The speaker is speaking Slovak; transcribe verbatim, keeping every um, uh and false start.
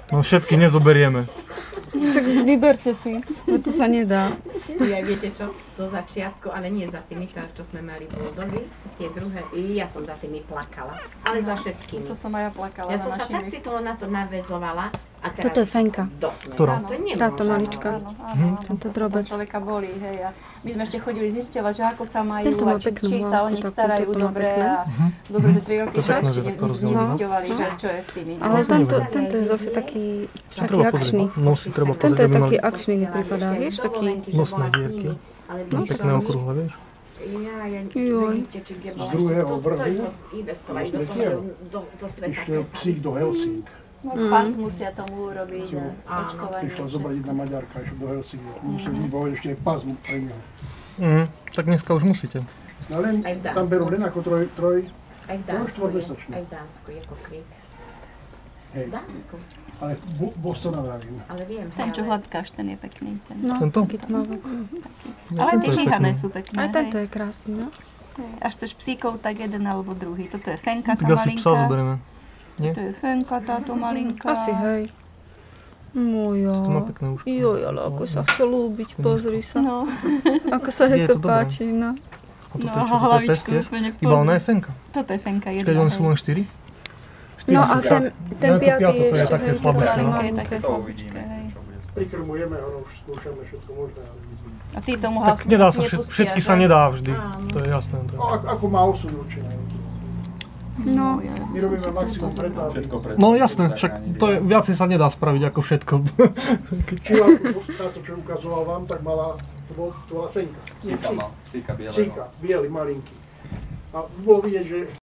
No všetky nezoberieme. Tak vyberte si, to sa nedá. Ja viete čo, do začiatku, ale nie za tými, čo sme mali buldogy, tie druhé, ja som za tými plakala, ale za všetkými. To som aj ja plakala Ja na som sa našimi. tak citolo na to naväzovala. A teraz Toto je fenka. Ktorá? To nemôžem. Táto malička. Áno, áno, áno. Tento drobec. To človeka bolí, hej. A my sme ešte chodili zisťovať, že ako sa majú Tento má a či, peknú či sa o hlavku nich takú, starajú toto má dobre pekné. a dobre, že tri roky To sa pekné, ešte že ne- takto rozdielne, no. nezisťovali, že čo je s tými. Ale to tento, neviem. tento je zase taký, taký Treba akčný. pozrieť. Nosy treba Tento pozrieť, je aby taký mali akčný, mi pripadá, vieš, taký... nosné dierky. No, pekné okrúhle, vieš? Ja, ja, Joj. nevidíte, či kde Z bola. druhého To- to vrhu je investovať do, vlastne toho, do, do sveta. išiel psík do Helsing. No, pás musia tomu urobiť a očkovanie. Prišla zobrať jedna Maďarka, išla do Helsingu. Museli vybaviť ešte aj pas pre neho. Mhm, tak dneska už musíte. No len Aj v Dánsku. tam berú len ako troj, troj Aj v Dánsku je, štvormesačný. aj v Dánsku je kokryt. hej. V Dánsku, Ale v Bo- Bostona vravím. ale viem. Ten, čo ale- hladkáš, ten je pekný. Ten. No, Tento? taký tmavý. Ale tento tie je žíhané pekný. sú pekné. Aj tento hej. je krásny, no. Až chceš psíkov, tak jeden alebo druhý. Toto je fenka, tá Tak asi psa malinká. zoberieme. Nie? To je fenka, táto malinká. Asi, hej. Moja. To má pekné uško. Joj, ale ako sa chce ľúbiť, pozri sa. No, Ako sa jej Je to to dobré. páči, no. A toto no je čo, a toto je hlavičku pes tiež? úplne v Iba ona pohode. je fenka. Toto je fenka Keď jedna. oni sú hej. len štyri? No a ten, ten Ja to piatý piato, to je je ešte, také hej, to slabé, no. Malinké, malinké. také To slabúčké, uvidíme, hej. čo bude. Prikrmujeme, ono už skúšame všetko možné, ale vidíme. A ty tomu Tak hlavne nedá sa, všet, nepustia, všetky že? sa nedá vždy. Áno. To je jasné. To je. No, ako, ako má osud určené. No, ja- My robíme maximum preto, aby Všetko preto. No jasné, však to je, viacej sa nedá spraviť ako všetko. Čila, táto, čo ukazoval vám, tak mala, to, bol, to bola fenka. Nie, Psíka psík. mal, psíka bieleho. Psíka, biely, malinký. A bolo vidieť, že